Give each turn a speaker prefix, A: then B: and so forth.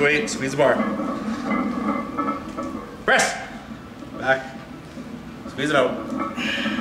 A: weight, squeeze the bar. Press. Back. Squeeze it out.